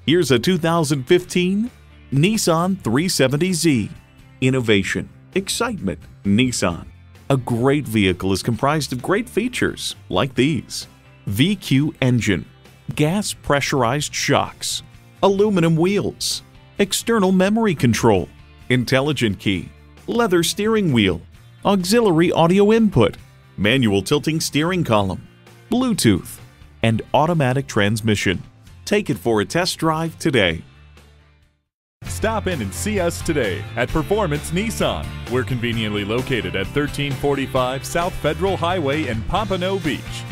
Here's a 2015 Nissan 370Z. Innovation, excitement, Nissan. A great vehicle is comprised of great features like these: VQ engine, gas pressurized shocks, aluminum wheels, external memory control, intelligent key, leather steering wheel, auxiliary audio input, manual tilting steering column, Bluetooth, and automatic transmission. Take it for a test drive today. Stop in and see us today at Performance Nissan. We're conveniently located at 1345 South Federal Highway in Pompano Beach.